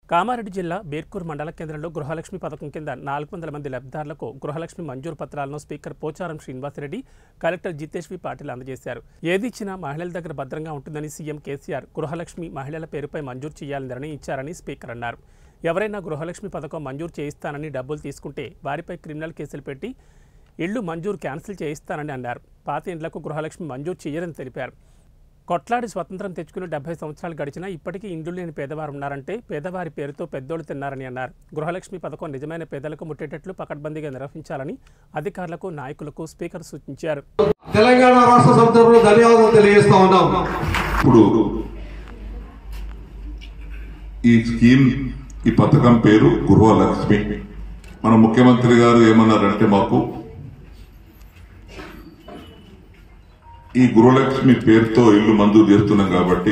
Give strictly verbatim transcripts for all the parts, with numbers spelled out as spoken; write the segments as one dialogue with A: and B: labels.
A: కామారెడ్డి జిల్లా బేర్కూర్ మండల కేంద్రంలో గృహలక్ష్మి పథకం కింద నాలుగు వందల మంది లబ్ధిదారులకు గృహలక్ష్మి మంజూరు పత్రాలను speaker Pocharam Srinivas Reddy, collector Jitesh V Patil అందజేశారు. ఏది ఇచ్చినా మహిళల దగ్గర భద్రంగా ఉంటుందని సీఎం కేసీఆర్ గృహలక్ష్మి మహిళల పేరుపై మంజూరు చేయాలని నిర్ణయించారని స్పీకర్ అన్నారు. ఎవరైనా గృహలక్ష్మి పథకం మంజూరు చేయిస్తానని డబ్బులు తీసుకుంటే వారిపై క్రిమినల్ కేసులు పెట్టి ఇళ్లు మంజూరు క్యాన్సిల్ చేయిస్తానని అన్నారు. పాత ఇండ్లకు గృహలక్ష్మి మంజూరు చేయరని తెలిపారు. కొట్లాడి స్వతంత్రం తెచ్చుకుని డెబ్బై సంవత్సరాలు గడిచినా ఇప్పటికీ ఇండ్లు లేని పేదవారు ఉన్నారంటే పేదవారి పేరుతో పెద్దోళ్లు తిన్నారని అన్నారు. గృహలక్ష్మి పథకం నిజమైన పేదలకు ముట్టేటట్లు పకడ్బందీగా నిర్వహించాలని అధికారులకు, నాయకులకు స్పీకర్ సూచించారు.
B: తెలంగాణ రాష్ట్ర సమితిలో ధన్యవాదాలు తెలియజేస్తా ఉన్నాం.
C: ఇప్పుడు ఈ స్కీమ్ ఈ పథకం పేరు గృహలక్ష్మి. మన ముఖ్యమంత్రి గారు ఏమన్నారంటే మాకు ఈ గృహలక్ష్మి పేరుతో ఇల్లు మంజూరు చేస్తున్నాం కాబట్టి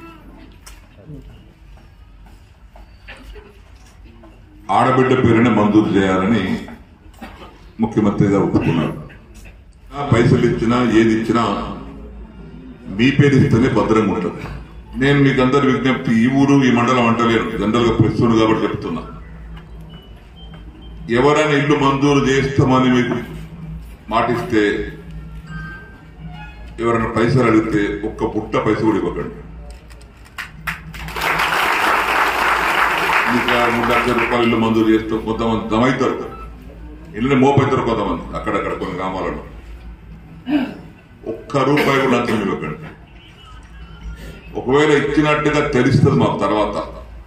C: ఆడబిడ్డ పేరునే మంజూరు చేయాలని ముఖ్యమంత్రి గారు ఒప్పుకున్నారు. పైసలు ఇచ్చినా ఏది ఇచ్చినా మీ పేరు ఇస్తేనే భద్రంగా ఉంటుంది. నేను మీకు అందరి విజ్ఞప్తి, ఈ ఊరు ఈ మండలం అంటలేను, జనరల్ గా ప్రస్తుతం కాబట్టి చెప్తున్నా, ఎవరైనా ఇల్లు మంజూరు చేస్తామని మీకు మాటిస్తే, ఎవరైనా పైసలు అడిగితే ఒక్క పుట్ట పైస కూడా ఇవ్వకండి. ఇంకా మూడు లక్షల రూపాయలు ఇల్లు మంజూరు చేస్తూ కొంతమంది దమవుతారు, ఇల్లుని మోపవుతారు కొంతమంది అక్కడక్కడ కొన్ని గ్రామాలలో. ఒక్క రూపాయి కూడా లంచం ఇవ్వకండి. ఒకవేళ ఇచ్చినట్టుగా తెలుస్తుంది మాకు తర్వాత,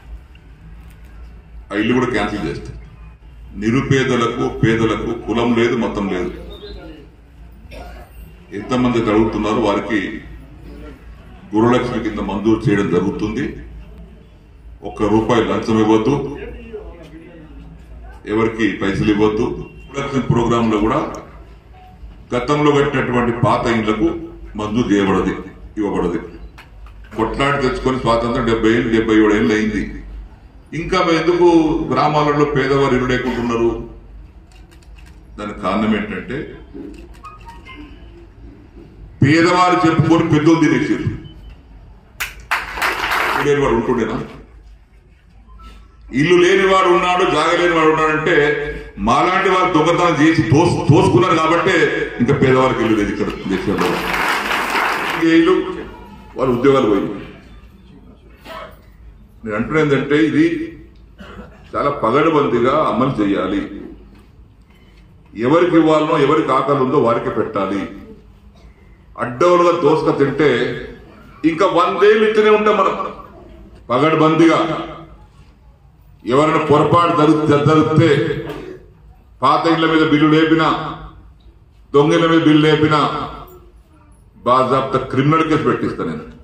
C: ఆ ఇల్లు కూడా క్యాన్సిల్ చేస్తాం. నిరుపేదలకు, పేదలకు కులం లేదు, మతం లేదు. ఎంతమంది అడుగుతున్నారో వారికి గృహలక్ష్మి కింద మంజూరు చేయడం జరుగుతుంది. ఒక్క రూపాయి లంచం ఇవ్వద్దు, ఎవరికి పైసలు ఇవ్వద్దు. గృహలక్ష్మి ప్రోగ్రామ్ లో కూడా గతంలో కట్టినటువంటి పాత ఇండ్లకు మంజూరు చేయబడది, ఇవ్వబడది. కొట్లాడి తెచ్చుకొని స్వాతంత్రం డెబ్బై ఏళ్ళు డెబ్బై ఏడు ఏళ్ళు అయింది. ఇంకా ఎందుకు గ్రామాలలో పేదవారు ఇల్లు లేకుంటున్నారు? దానికి కారణం ఏంటంటే పేదవారు చెప్పుకొని పెద్దోళ్ళు తినేసారు. లేనివాడు ఉంటుండేనా? ఇల్లు లేనివాడు ఉన్నాడు, జాగ లేనివాడు ఉన్నాడంటే మాలాంటి వారు దొంగతనం చేసి తోసుకున్నారు కాబట్టి ఇంకా పేదవారికి ఇల్లు లేదు ఇక్కడ దేశంలో. ఇల్లు వాళ్ళ ఉద్యోగాలు పోయి. నేను అంటున్నా ఏంటంటే ఇది చాలా పగడబందిగా అమలు చేయాలి. ఎవరికి ఇవ్వాలనో, ఎవరికి ఆకలి ఉందో వారికి పెట్టాలి. అడ్డవులుగా దోసుక తింటే ఇంకా వందేళ్ళు ఇస్తూనే ఉంటాం మనం. పగడ్బందీగా ఎవరైనా పొరపాటు జరుగుతే జరిగితే పాత ఇళ్ల మీద బిల్లు లేపినా, దొంగల మీద బిల్లు లేపినా బాజాబ్తా క్రిమినల్ కేసు పెట్టిస్తా నేను.